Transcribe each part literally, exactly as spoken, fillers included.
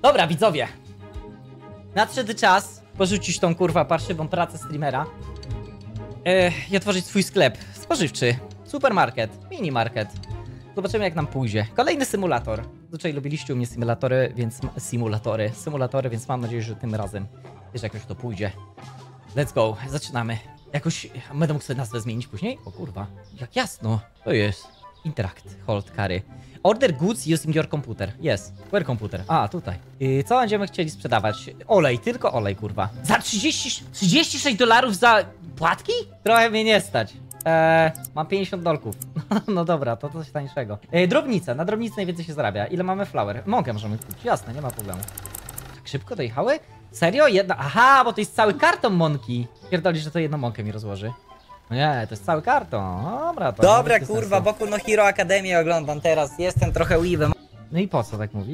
Dobra, widzowie. Nadszedł czas porzucić tą kurwa parszywą pracę streamera yy, i otworzyć swój sklep spożywczy. Supermarket, minimarket. Zobaczymy, jak nam pójdzie. Kolejny symulator. Zazwyczaj lubiliście u mnie symulatory, więc... Simulatory. Symulatory, więc mam nadzieję, że tym razem też jakoś to pójdzie. Let's go. Zaczynamy. Jakoś... Będę mógł sobie nazwę zmienić później? O kurwa. Jak jasno. To jest. Interact. Hold carry. Order goods using your computer. Yes. Where computer? A, tutaj. Yy, co będziemy chcieli sprzedawać? Olej. Tylko olej, kurwa. Za trzydzieści... trzydzieści sześć dolarów za... płatki? Trochę mnie nie stać. Eee, mam pięćdziesiąt dolków. No dobra, to coś tańszego. Eee, drobnica, na drobnicy najwięcej się zarabia. Ile mamy flour? Mąkę możemy kupić, jasne, nie ma problemu. Tak szybko dojechały? Serio? Jedna... Aha, bo to jest cały karton mąki. Pierdoli, że to jedną mąkę mi rozłoży. No nie, to jest cały karton. Dobra, to... Dobra, kurwa, Boku no Hero Academy oglądam teraz. Jestem trochę weavem. No i po co tak mówisz?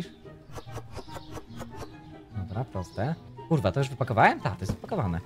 Dobra, proste. Kurwa, to już wypakowałem? Tak, to jest wypakowane.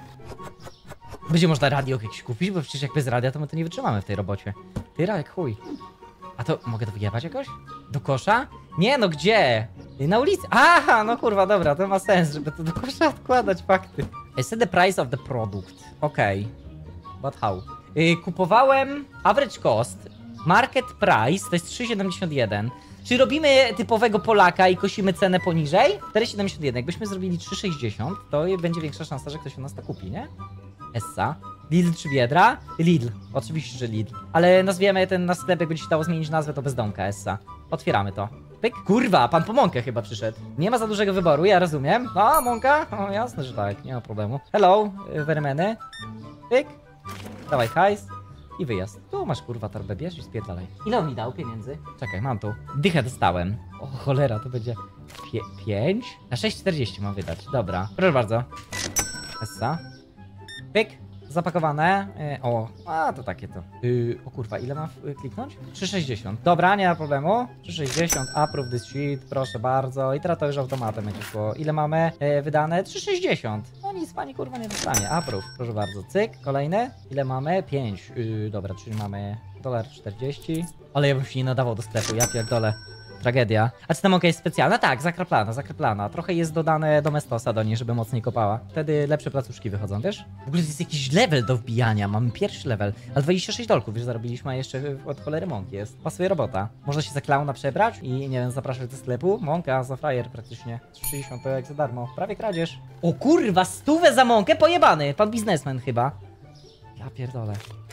Będzie można radio jakieś kupić, bo przecież jak bez radia to my to nie wytrzymamy w tej robocie. Tyra jak chuj. A to mogę to wyjebać jakoś? Do kosza? Nie no, gdzie? Na ulicy. Aha, no kurwa, dobra, to ma sens, żeby to do kosza odkładać, fakty. I said the price of the product. Okej. Okay. But how? Yy, kupowałem average cost, market price, to jest trzy siedemdziesiąt jeden. Czy robimy typowego Polaka i kosimy cenę poniżej? cztery siedemdziesiąt jeden. Jakbyśmy zrobili trzy sześćdziesiąt, to będzie większa szansa, że ktoś u nas to kupi, nie? Essa. Lidl czy Biedra? Lidl. Oczywiście, że Lidl. Ale nazwiemy ten na sklep, jakby ci się dało zmienić nazwę, to bezdomka Essa. Otwieramy to. Pyk. Kurwa, pan po mąkę chyba przyszedł. Nie ma za dużego wyboru, ja rozumiem. A, mąka? O, jasne, że tak, nie ma problemu. Hello, vermeny. Pyk. Dawaj hajs. I wyjazd. Tu masz kurwa torbę, bierz i spierdalaj. Ile on mi dał pieniędzy? Czekaj, mam tu. Dychę dostałem. O cholera, to będzie... Pie pięć? Na sześć czterdzieści mam wydać. Dobra. Proszę bardzo. Essa. Pyk. Zapakowane. Yy, o, a to takie to. Yy, o kurwa, ile mam yy, kliknąć? trzy sześćdziesiąt. Dobra, nie ma problemu. trzy sześćdziesiąt. Approve this sheet. Proszę bardzo. I teraz to już automatem będzie szło. Ile mamy yy, wydane? trzy sześćdziesiąt. No nic pani kurwa nie dostanie. Approve. Proszę bardzo. Cyk. Kolejne. Ile mamy? pięć. Yy, dobra, czyli mamy dolar czterdzieści. Ale ja bym się nie nadawał do sklepu. Ja pierdolę. Tragedia. A czy ta mąka jest specjalna? Tak, zakreplana, zakreplana. Trochę jest dodane domestosa do niej, żeby mocniej kopała. Wtedy lepsze placuszki wychodzą, wiesz? W ogóle jest jakiś level do wbijania. Mamy pierwszy level. Ale dwadzieścia sześć dolków, wiesz, zarobiliśmy, a jeszcze od cholery mąki jest. Pasuje robota. Można się za klauna przebrać i, nie wiem, zapraszać do sklepu. Mąka za frajer praktycznie. sześćdziesiąt to jak za darmo. Prawie kradzież. O kurwa, stówę za mąkę? Pojebany. Pan biznesmen chyba. Ja pierdolę.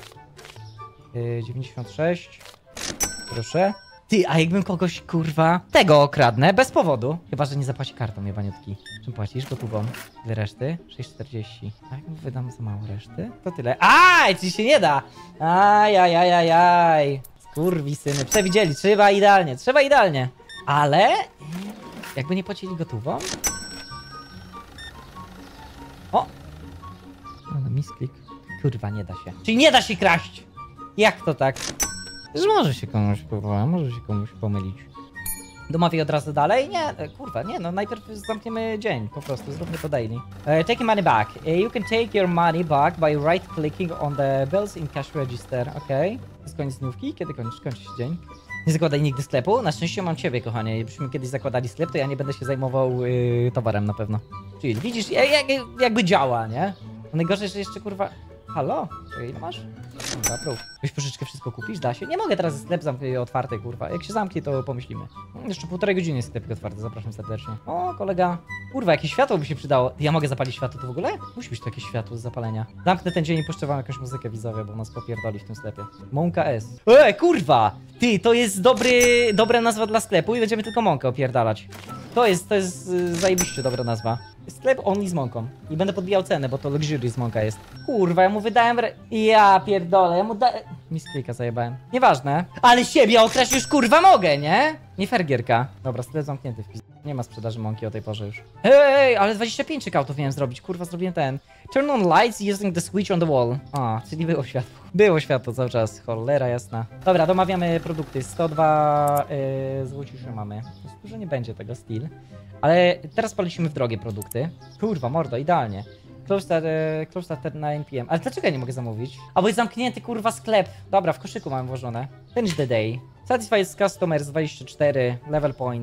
Yy, dziewięćdziesiąt sześć. Proszę. Ty, a jakbym kogoś, kurwa, tego okradnę, bez powodu. Chyba, że nie zapłaci kartą, jebaniutki. Czym płacisz? Gotową. Ile reszty? sześć czterdzieści. A jak mu wydam za mało reszty? To tyle. Aj, ci się nie da! Ajajajajaj. Skurwisyny. Przewidzieli, trzeba idealnie, trzeba idealnie. Ale... jakby nie płacili gotową? O! No, misklik. Kurwa, nie da się. Czyli nie da się kraść! Jak to tak? Że może się komuś, kurwa, może się komuś pomylić. Domawiaj od razu dalej? Nie, kurwa, nie, no najpierw zamkniemy dzień, po prostu, zróbmy to daily. Uh, take money back. Uh, you can take your money back by right-clicking on the bills in cash register, okej. Okay. To jest koniec dniówki? Kiedy kończy, kończy się dzień? Nie zakładaj nigdy sklepu? Na szczęście mam ciebie, kochanie. Jakbyśmy kiedyś zakładali sklep, to ja nie będę się zajmował yy, towarem na pewno. Czyli widzisz, jak, jakby działa, nie? A najgorsze, że jeszcze, kurwa... Halo? Ile masz? Dobra, prób. Weź pożyczkę, wszystko kupisz? Da się? Nie mogę teraz sklep zamknąć otwarty, kurwa. Jak się zamknie, to pomyślimy. Jeszcze półtorej godziny jest sklepik otwarty, zapraszam serdecznie. O, kolega. Kurwa, jakieś światło by się przydało. Ja mogę zapalić światło to w ogóle? Musi być to jakieś światło z zapalenia. Zamknę ten dzień i puszczę wam jakąś muzykę, widzowie, bo nas popierdoli w tym sklepie. Mąka S. Ej, kurwa! Ty, to jest dobry, dobra nazwa dla sklepu i będziemy tylko mąkę opierdalać. To jest, to jest yy, zajebiście dobra nazwa. Sklep only z mąką. I będę podbijał cenę, bo to luxury z mąka jest. Kurwa, ja mu wydałem re... Ja pierdolę, ja mu da... Misklika zajebałem. Nieważne. Ale siebie okraść już kurwa mogę, nie? Nie fair gierka. Dobra, sklep zamknięty w pis... Nie ma sprzedaży mąki o tej porze już. Hej, ale dwadzieścia pięć check-outów miałem zrobić. Kurwa, zrobiłem ten. Turn on lights using the switch on the wall. A, czyli było światło. Było światło cały czas. Cholera jasna. Dobra, domawiamy produkty. sto dwa yy, złociszy mamy. Dużo nie będzie tego styl. Ale teraz polecimy w drogie produkty. Kurwa, mordo, idealnie. Close at, uh, close at dziewięć p m Ale dlaczego ja nie mogę zamówić? A bo jest zamknięty, kurwa, sklep. Dobra, w koszyku mam włożone. Finish the day. Satisfied customers dwadzieścia cztery. Level points.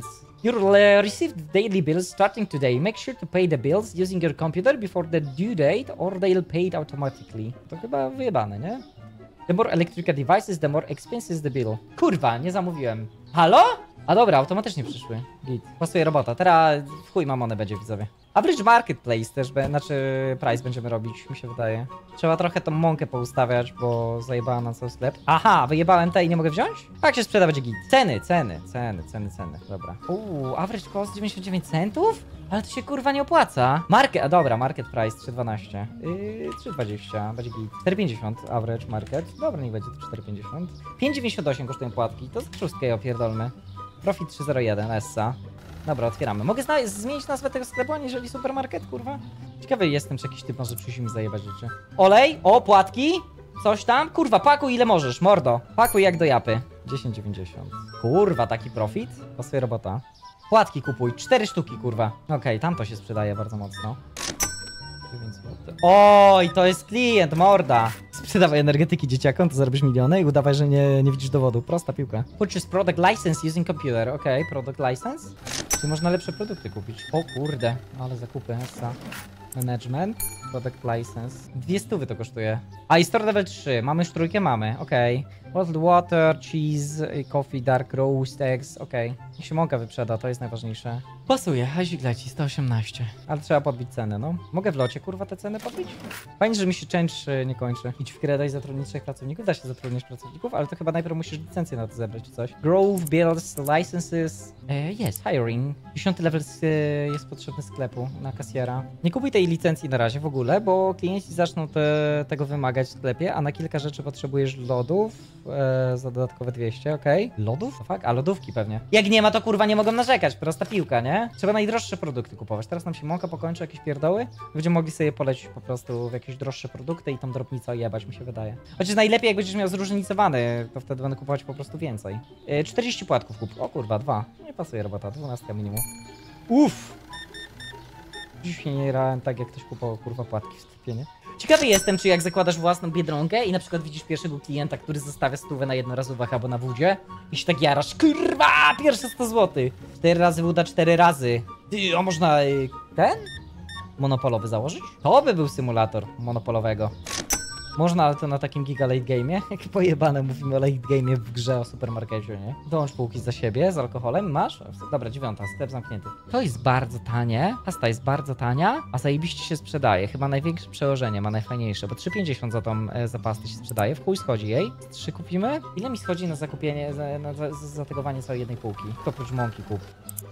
You'll uh, receive the daily bills starting today. Make sure to pay the bills using your computer before the due date or they'll pay it automatically. To chyba wyjebane, nie? The more electrical devices, the more expensive is the bill. Kurwa, nie zamówiłem. Halo? A dobra, automatycznie przyszły. Git. Pasuje robota. Teraz w chuj mamonę będzie, widzowie. Average marketplace też, be, znaczy price będziemy robić, mi się wydaje. Trzeba trochę tą mąkę poustawiać, bo zajebałem na cały sklep. Aha, wyjebałem te i nie mogę wziąć? Jak się sprzeda, będzie git. Ceny, ceny, ceny, ceny, ceny. Dobra. Uuu, average cost dziewięćdziesiąt dziewięć centów? Ale to się kurwa nie opłaca. Market, a dobra, market price trzy dwanaście. Yy, trzy dwadzieścia, będzie git. cztery pięćdziesiąt average market. Dobra, niech będzie to cztery pięćdziesiąt. pięć dziewięćdziesiąt osiem kosztują płatki, to z szóstkę opierdolmy. Profit trzy zero jeden, Essa. Dobra, otwieramy. Mogę zmienić nazwę tego sklepu, aniżeli supermarket, kurwa? Ciekawy jestem, czy jakiś typ może przyjść mi zajebać rzeczy. Olej, o, płatki, coś tam. Kurwa, pakuj ile możesz, mordo. Pakuj jak do japy. dziesięć dziewięćdziesiąt. Kurwa, taki profit? Pasuje robota. Płatki kupuj, cztery sztuki, kurwa. Okej, okay, tam to się sprzedaje bardzo mocno. dziewięć złotych. Oj, to jest klient, morda. Sprzedawaj energetyki dzieciakom, to zarobisz miliony i udawaj, że nie, nie widzisz dowodu. Prosta piłka. Purchase product license using computer. Okej, okay, product license. Czyli można lepsze produkty kupić. O kurde, ale zakupy. Essa. Management. Product license. Dwie stówy to kosztuje. A i store level trzy. Mamy już trójkę? Mamy. Okej. Okay. Bottled water, cheese, coffee, dark roast, eggs. Okej. Okay. Niech się mąka wyprzeda, to jest najważniejsze. Pasuje. Hazik leci. sto osiemnaście. Ale trzeba podbić ceny, no. Mogę w locie, kurwa, te ceny podbić? Fajnie, że mi się change nie kończy. Idź w grę, daj zatrudnić trzech pracowników. Da się zatrudnić pracowników, ale to chyba najpierw musisz licencję na to zebrać, czy coś. Grove, bills, licenses. E, jest, hiring. Dziesiąty level e, jest potrzebny sklepu na kasjera. Nie kupuj tej licencji na razie w ogóle, bo klienci zaczną te, tego wymagać w sklepie, a na kilka rzeczy potrzebujesz lodów e, za dodatkowe dwieście, okej. Okay. Lodów? Fuck, a lodówki pewnie. Jak nie ma, to kurwa nie mogą narzekać, prosta piłka, nie? Trzeba najdroższe produkty kupować. Teraz nam się mąka pokończy, jakieś pierdoły. Będziemy mogli sobie polecić po prostu w jakieś droższe produkty i tą drobnicę jebać, mi się wydaje. Chociaż najlepiej jak będziesz miał zróżnicowany, to wtedy będę kupować po prostu więcej. E, czterdzieści płatków kup. O kurwa, dwa. Nie pasuje robota, dwunastka minimum. Uff! Dziś nie grałem tak, jak ktoś kupował kurwa płatki w sklepie, nie? Ciekawy jestem, czy jak zakładasz własną biedronkę i na przykład widzisz pierwszego klienta, który zostawia stówę na jednorazówach albo na wódzie i się tak jarasz, kurwa, pierwsze sto złotych. Cztery razy woda, cztery razy. Ty, a można y, ten? Monopolowy założyć? To by był symulator monopolowego. Można, ale to na takim giga late game'ie. Jak pojebane mówimy o late game'ie w grze o supermarkecie, nie? Dołącz półki za siebie z alkoholem, masz? Dobra, dziewiąta, sklep zamknięty. To jest bardzo tanie, pasta jest bardzo tania, a zajebiście się sprzedaje. Chyba największe przełożenie ma najfajniejsze, bo trzy pięćdziesiąt za tą e, za pastę się sprzedaje. W chuj schodzi jej. Trzy kupimy? Ile mi schodzi na zakupienie, za, na za, za zategowanie całej jednej półki? To oprócz mąki kup.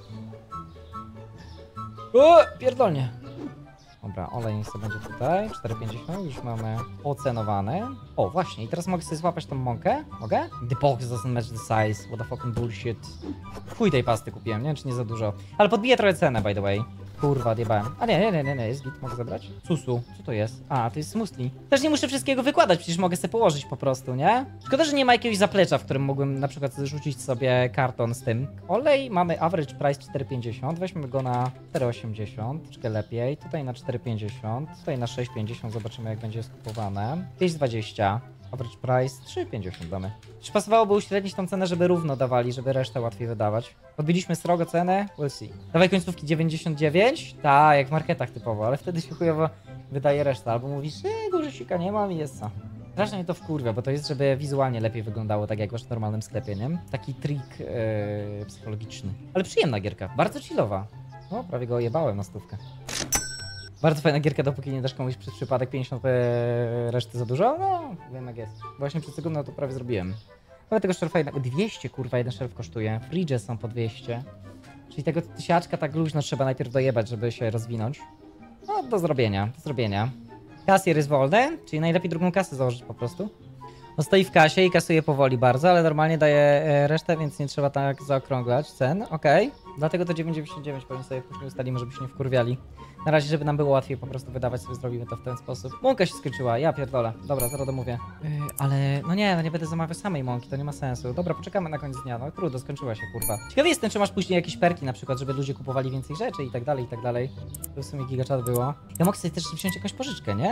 O, pierdolnie. Dobra, olej niech sobie będzie tutaj, cztery pięćdziesiąt, już mamy ocenowane. O, właśnie, i teraz mogę sobie złapać tą mąkę? Mogę? The box doesn't match the size, what the fucking bullshit. Chuj tej pasty kupiłem, nie wiem czy nie za dużo. Ale podbiję trochę cenę, by the way. Kurwa, odjebałem. A nie, nie, nie, nie, nie, jest git, mogę zabrać? Susu, co to jest? A, to jest smoothie. Też nie muszę wszystkiego wykładać, przecież mogę sobie położyć po prostu, nie? Szkoda, że nie ma jakiegoś zaplecza, w którym mógłbym na przykład rzucić sobie karton z tym. Olej mamy average price cztery pięćdziesiąt, weźmy go na cztery osiemdziesiąt, troszkę lepiej. Tutaj na cztery pięćdziesiąt, tutaj na sześć pięćdziesiąt, zobaczymy jak będzie skupowane. pięć dwadzieścia. Average price trzy pięćdziesiąt damy. Czy pasowałoby uśrednić tą cenę, żeby równo dawali, żeby resztę łatwiej wydawać? Podbiliśmy srogo cenę? We'll see. Dawaj końcówki dziewięćdziesiąt dziewięć? Tak, jak w marketach typowo, ale wtedy się chujowo wydaje reszta. Albo mówisz, eee, gużysika nie mam i jest co. Strasznie mnie to wkurwia, bo to jest, żeby wizualnie lepiej wyglądało, tak jak masz w normalnym sklepie, nie? Taki trik yy, psychologiczny. Ale przyjemna gierka, bardzo chillowa. No, prawie go ojebałem na stówkę. Bardzo fajna gierka, dopóki nie dasz komuś przez przypadek pięćdziesiąt reszty za dużo. No, wiem jak jest. Właśnie przed sekundą to prawie zrobiłem. Ale tego szerfa jednak dwieście, kurwa, jeden szerf kosztuje. Fridge są po dwieście. Czyli tego tysiaczka tak luźno trzeba najpierw dojebać, żeby się rozwinąć. No, do zrobienia, do zrobienia. Kasjer jest wolny, czyli najlepiej drugą kasę założyć po prostu. No stoi w kasie i kasuje powoli bardzo, ale normalnie daje resztę, więc nie trzeba tak zaokrąglać cen. Okej. Okay. Dlatego to dziewięć dziewięćdziesiąt dziewięć powiem sobie później ustalimy, żeby się nie wkurwiali. Na razie, żeby nam było łatwiej po prostu wydawać, sobie zrobimy to w ten sposób. Mąka się skończyła, ja pierdolę. Dobra, zaraz domówię. Yy, ale no nie, no nie będę zamawiał samej mąki, to nie ma sensu. Dobra, poczekamy na koniec dnia, no trudno, skończyła się, kurwa. Ciekawy jestem, czy masz później jakieś perki na przykład, żeby ludzie kupowali więcej rzeczy i tak dalej, i tak dalej. To w sumie gigaczat było. Ja mogę sobie też wziąć jakąś pożyczkę, nie?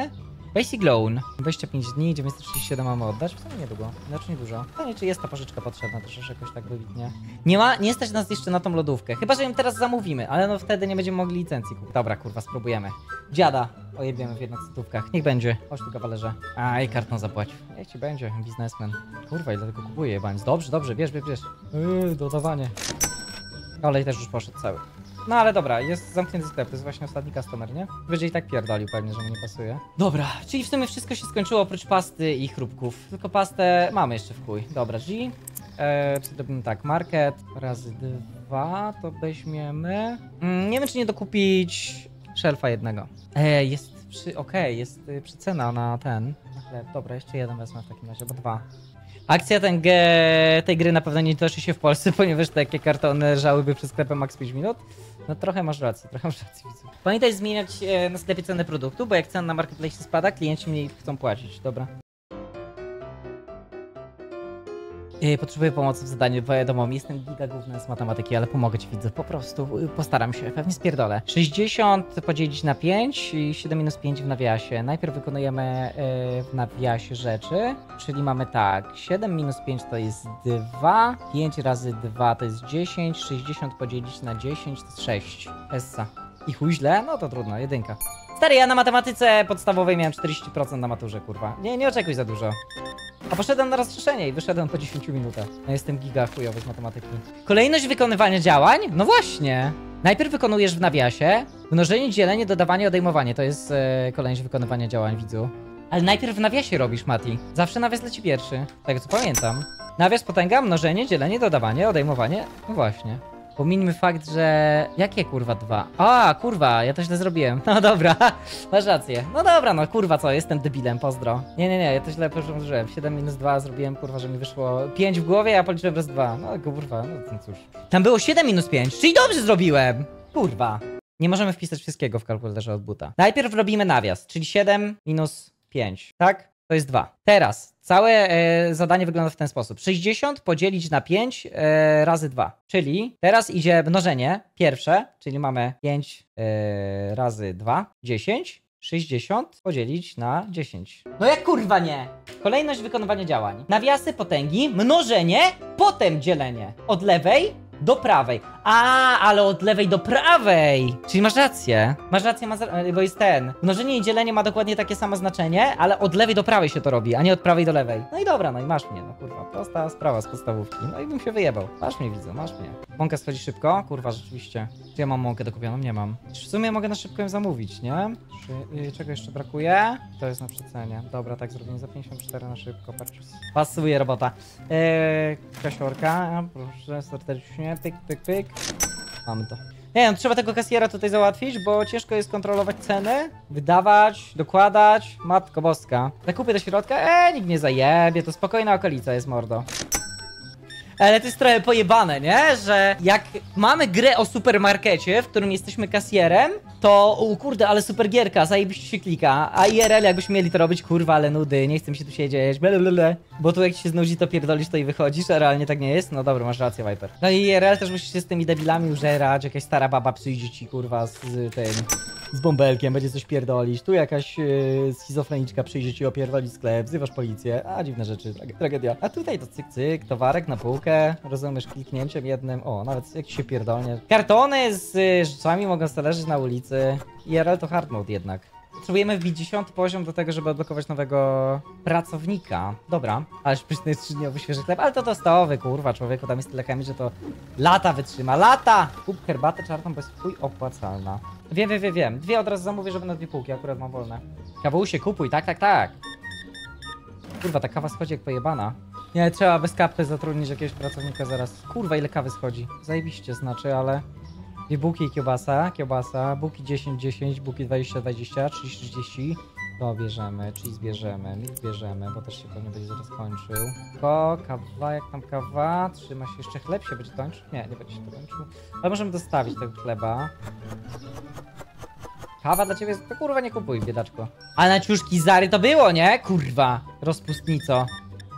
Basic loan. dwadzieścia pięć dni, dziewięćset trzydzieści siedem mamy oddać. W sumie niedługo. Znaczy niedużo. Pytanie, czy jest ta pożyczka potrzebna też już jakoś tak wybitnie. Nie ma, nie stać nas jeszcze na tą lodówkę. Chyba, że ją teraz zamówimy, ale no wtedy nie będziemy mogli licencji kupić. Dobra, kurwa, spróbujemy. Dziada ojebiemy w jednocytówkach. Niech będzie. Chodź tu, kawalerze. Aj, kartą zapłać. Niech ci będzie, biznesmen. Kurwa, ile tylko kupuję, jebaniec. Dobrze, dobrze, bierz, bierz, bierz. Yy, dodawanie. Olej też już poszedł cały. No ale dobra, jest zamknięty sklep, to jest właśnie ostatni customer, nie? Będzie i tak pierdolił pewnie, że mu nie pasuje. Dobra, czyli w sumie wszystko się skończyło oprócz pasty i chrupków. Tylko pastę mamy jeszcze w chuj. Dobra, G. Eee, zrobimy tak, market razy dwa, to weźmiemy... Mm, nie wiem, czy nie dokupić szelfa jednego. Eee, jest przy... okej, okay, jest y, przycena na ten. Na chleb. Dobra, jeszcze jeden wezmę w takim razie, bo dwa. Akcja ten ge... tej gry na pewno nie toczy się w Polsce, ponieważ takie kartony leżałyby przy sklepem max pięć minut. No trochę masz rację, trochę masz rację, widzę. Pamiętaj zmieniać e, na sklepie cenę produktu, bo jak cena na marketplace spada, klienci mniej chcą płacić, dobra. Yy, potrzebuję pomocy w zadaniu, bo wiadomo, jestem giga gówny z matematyki, ale pomogę ci, widzę, po prostu yy, postaram się, pewnie spierdolę. sześćdziesiąt podzielić na pięć i siedem minus pięć w nawiasie. Najpierw wykonujemy yy, w nawiasie rzeczy, czyli mamy tak, siedem minus pięć to jest dwa, pięć razy dwa to jest dziesięć, sześćdziesiąt podzielić na dziesięć to jest sześć. Essa. I chuj źle? No to trudno, jedynka. Stary, ja na matematyce podstawowej miałem czterdzieści procent na maturze, kurwa. Nie, nie oczekuj za dużo. A poszedłem na rozszerzenie i wyszedłem po dziesięciu minutach. No jestem giga chujowy z matematyki. Kolejność wykonywania działań? No właśnie. Najpierw wykonujesz w nawiasie mnożenie, dzielenie, dodawanie, odejmowanie. To jest e, kolejność wykonywania działań, widzu. Ale najpierw w nawiasie robisz, Mati. Zawsze nawias leci pierwszy. Tak co pamiętam. Nawias, potęga, mnożenie, dzielenie, dodawanie, odejmowanie. No właśnie. Pomińmy fakt, że... Jakie kurwa dwa? A, kurwa, ja to źle zrobiłem. No dobra, masz rację. No dobra, no kurwa co, jestem debilem, pozdro. Nie, nie, nie, ja to źle porządzyłem. siedem minus dwa zrobiłem, kurwa, że mi wyszło pięć w głowie, ja policzyłem raz dwa. No kurwa, no cóż. Tam było siedem minus pięć, czyli dobrze zrobiłem! Kurwa. Nie możemy wpisać wszystkiego w kalkulatorze od buta. Najpierw robimy nawias, czyli siedem minus pięć, tak? To jest dwa. Teraz całe e, zadanie wygląda w ten sposób. sześćdziesiąt podzielić na pięć e, razy dwa. Czyli teraz idzie mnożenie pierwsze, czyli mamy pięć e, razy dwa, dziesięć. sześćdziesiąt podzielić na dziesięć. No jak kurwa nie? Kolejność wykonywania działań. Nawiasy, potęgi, mnożenie, potem dzielenie. Od lewej do prawej. A, ale od lewej do prawej. Czyli masz rację. Masz rację, masz, bo jest ten. Mnożenie i dzielenie ma dokładnie takie samo znaczenie, ale od lewej do prawej się to robi, a nie od prawej do lewej. No i dobra, no i masz mnie, no kurwa. Prosta sprawa z podstawówki. No i bym się wyjebał. Masz mnie, widzę, masz mnie. Mąka schodzi szybko? Kurwa, rzeczywiście. Czy ja mam mąkę dokupioną? Nie mam. W sumie mogę na szybko ją zamówić, nie? Czy, yy, czego jeszcze brakuje? To jest na przecenie. Dobra, tak zrobimy za pięćdziesiąt cztery na szybko. Purchase. Pasuje robota. Yy, kasiorka, proszę, serdecznie. Pyk, pyk, pyk. Mamy to. Nie wiem, trzeba tego kasjera tutaj załatwić, bo ciężko jest kontrolować ceny, wydawać, dokładać. Matko boska. Zakupy do środka? Eee, nikt nie zajebie, to spokojna okolica jest, mordo. Ale to jest trochę pojebane, nie? Że jak mamy grę o supermarkecie, w którym jesteśmy kasjerem, to o kurde, ale super gierka, zajebiście się klika. A I R L jakbyśmy mieli to robić, kurwa, ale nudy, nie chcę mi się tu siedzieć, blablabla. Bo tu jak ci się znudzi, to pierdolisz to i wychodzisz, a realnie tak nie jest. No dobra, masz rację, Viper. No i I R L też musisz się z tymi debilami użerać, jakaś stara baba przyjdzie ci, kurwa, z, z tym... z bąbelkiem, będzie coś pierdolić. Tu jakaś yy, schizofreniczka przyjdzie ci opierdolić sklep, wzywasz policję, a dziwne rzeczy, tragedia. A tutaj to cyk, cyk, towarek na półkę, rozumiesz, kliknięciem jednym, o, nawet jak ci się pierdolnie. Kartony z y, rzeczami mogą sobie leżeć na ulicy. I R L to hard mode jednak. Potrzebujemy wbić dziesiąty poziom do tego, żeby odblokować nowego pracownika. Dobra, ależ pyszny jest trzydniowy świeży chleb, ale to tostowy, kurwa, człowieku, tam jest tyle chemii, że to lata wytrzyma, lata! Kup herbatę czarną, bo jest chuj opłacalna. Wiem, wiem, wiem, wiem. Dwie od razu zamówię, żeby na dwie półki, akurat mam wolne. Kawusie, kupuj, tak, tak, tak. Kurwa, ta kawa schodzi jak pojebana. Nie, trzeba bez kapy zatrudnić jakiegoś pracownika zaraz. Kurwa, ile kawy schodzi. Zajebiście znaczy, ale... Dwie bułki i kiełbasa, kiełbasa, bułki dziesięć, dziesięć, bułki dwadzieścia, dwadzieścia, trzydzieści, trzydzieści. To bierzemy, cheese bierzemy, milk bierzemy, bo też się pewnie będzie zaraz kończył. Ko, kawa, jak tam kawa? Trzyma się jeszcze, chleb się będzie kończył? Nie, nie będzie się to kończył. Ale możemy dostawić tego chleba. Kawa dla ciebie, to kurwa nie kupuj, biedaczko. Ale na ciuszki Zary to było, nie? Kurwa, rozpustnico.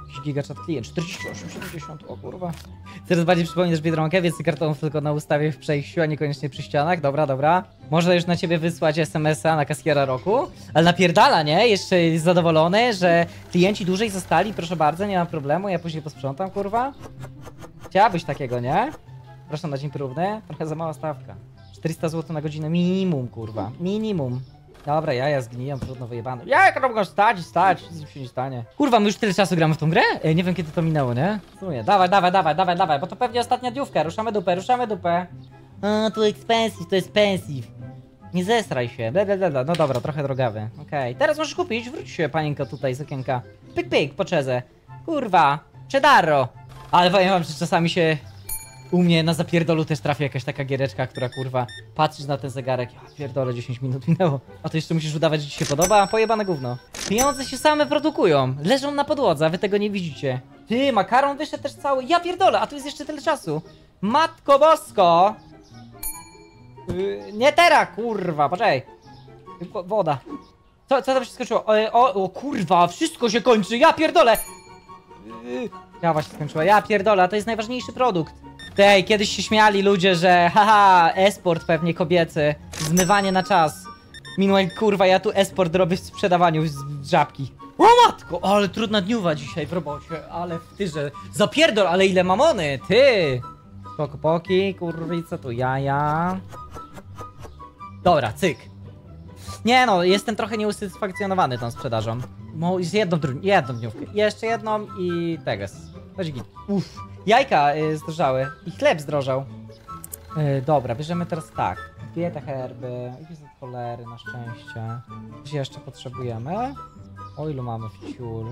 Jakiś gigachat klient, czterdzieści osiem siedemdziesiąt, o kurwa. Teraz bardziej przypominasz Biedronkę, więcej kartonów tylko na ustawie w przejściu, a niekoniecznie przy ścianach. Dobra, dobra. Można już na ciebie wysłać es em es a na kasjera roku. Ale napierdala, nie? Jeszcze jest zadowolony, że klienci dłużej zostali, proszę bardzo, nie ma problemu, ja później posprzątam, kurwa. Chciałabyś takiego, nie? Proszę na dzień próbny, trochę za mała stawka. czterysta złotych na godzinę minimum, kurwa. Minimum. Dobra, jaja zgniją, trudno wyjebane. Jak mogą stać, stać, nic mi się nie stanie. Kurwa, my już tyle czasu gramy w tą grę? Ej, nie wiem kiedy to minęło, nie? W sumie. Dawaj, dawaj, dawaj, dawaj, dawaj, bo to pewnie ostatnia dniówka. Ruszamy dupę, ruszamy dupę. A, tu expensive, to jest pensive. Nie zesraj się, bla, bla, bla, bla. No dobra, trochę drogawy. Okej, okay. Teraz możesz kupić, wróć się, panienko tutaj z okienka. Pyk, pyk, po czezę. Kurwa, cheddaro. Ale powiem wam, że czasami się... U mnie na zapierdolu też trafi jakaś taka giereczka, która kurwa patrzysz na ten zegarek, ja pierdolę, dziesięć minut minęło. A to jeszcze musisz udawać, że ci się podoba, pojebane gówno. Pieniądze się same produkują, leżą na podłodze, a wy tego nie widzicie. Ty, makaron wyszedł też cały, ja pierdolę, a tu jest jeszcze tyle czasu. Matko bosko! Yy, nie teraz, kurwa, poczekaj. Wo- Woda. Co, co tam się skończyło? O, o, o kurwa, wszystko się kończy, ja pierdolę! Yy, ja właśnie skończyła, ja pierdolę, a to jest najważniejszy produkt. Tej, kiedyś się śmiali ludzie, że haha, esport pewnie kobiecy, zmywanie na czas. Meanwhile, kurwa, ja tu esport robię w sprzedawaniu z z żabki. O matko, ale trudna dniuwa dzisiaj w robocie, ale w tyrze. Zapierdol, ale ile mamony, ty! Poko poki, kurwica, tu jaja. Dobra, cyk. Nie no, jestem trochę nieusatysfakcjonowany tą sprzedażą. Mo, z jedną, dru- jedną dniówkę, jeszcze jedną i teges. Chodź git. Uff. Jajka y, zdrożały i chleb zdrożał. Y, dobra, bierzemy teraz tak. Dwie te herby, jakieś za cholery na szczęście. Coś jeszcze potrzebujemy? O ilu mamy wciul?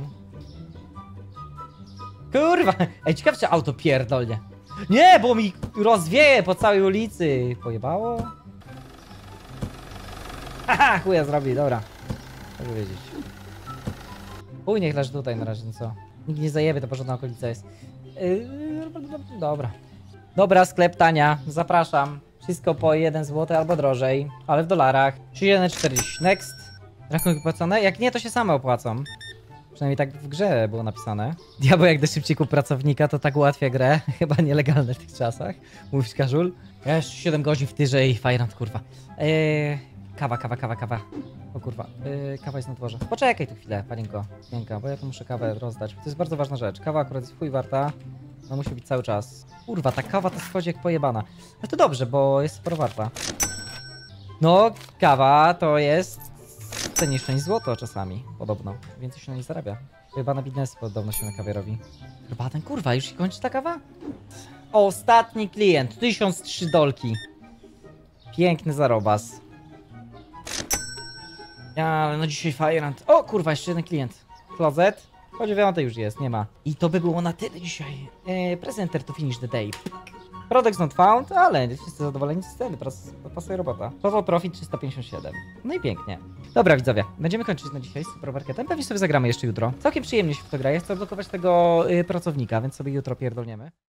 Kurwa! Ej, ciekawe czy auto pierdolnie. Nie, bo mi rozwieje po całej ulicy. Pojebało? Haha, chuja zrobi, dobra. Mogę wiedzieć. Chuj, niech leży tutaj na razie, no co? Nikt nie zajebie, to porządna okolica jest. Yy, dobra. Dobra, sklep tania, zapraszam. Wszystko po jeden złoty albo drożej, ale w dolarach. trzydzieści jeden czterdzieści. Next. Rachunki płacone? Jak nie, to się same opłacą. Przynajmniej tak w grze było napisane. Diabeł jak do szybciej kup pracownika, to tak ułatwia grę. Chyba nielegalne w tych czasach. Mówisz Każul. Jeszcze siedem godzin w tyrze i fajrant, kurwa. Eee, kawa, kawa, kawa, kawa. O kurwa, yy, kawa jest na dworze. Poczekaj tu chwilę, panienko, Janka, bo ja tu muszę kawę rozdać. To jest bardzo ważna rzecz. Kawa akurat jest chuj warta. No musi być cały czas. Kurwa, ta kawa to schodzi jak pojebana. Ale to dobrze, bo jest sporo warta. No, kawa to jest cenniejsza niż złoto czasami, podobno. Więcej się na niej zarabia. Pojebana biznes podobno się na kawie robi. Chyba ten kurwa, już się kończy ta kawa? Ostatni klient, tysiąc trzy dolki. Piękny zarobas. Ja, ale no dzisiaj fajrant. O kurwa, jeszcze jeden klient. Klozet. Po dziewiątej już jest, nie ma. I to by było na tyle dzisiaj. Eee, presenter to finish the day. Products not found, ale wszyscy zadowoleni z ceny, pasuje robota. Total profit trzysta pięćdziesiąt siedem. No i pięknie. Dobra widzowie, będziemy kończyć na dzisiaj z supermarketem. Pewnie sobie zagramy jeszcze jutro. Całkiem przyjemnie się w to gra. Ja chcę odblokować tego yy, pracownika, więc sobie jutro pierdolniemy.